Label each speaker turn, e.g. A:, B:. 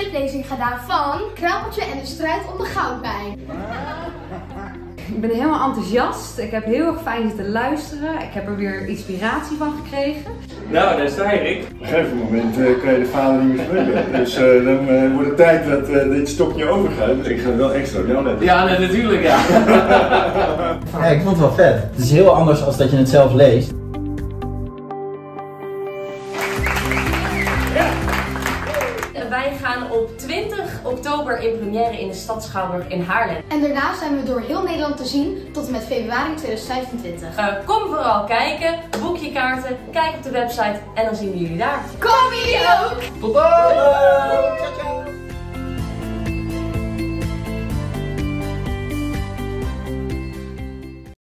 A: scriptlezing gedaan van Krabbeltje en de strijd om de goudmijn.
B: Ik ben helemaal enthousiast. Ik heb heel erg fijn zitten luisteren. Ik heb er weer inspiratie van gekregen.
C: Nou, daar sta je, Rick.
D: Op een gegeven moment kan je de vader niet meer spreken. Dus dan wordt het tijd dat dit stokje overgaat. Dus ik ga wel extra wel letten.
C: Ja, nee, natuurlijk, ja.
E: Ja, ik vond het wel vet. Het is heel anders dan dat je het zelf leest.
F: Wij gaan op 20 oktober in première in de Stad Schouwburg in Haarlem.
A: En daarna zijn we door heel Nederland te zien tot en met februari 2025.
F: Kom vooral kijken, boek je kaarten, kijk op de website en dan zien we jullie daar.
A: Kom jullie ook!
C: Tot dan!
E: Ciao, ciao.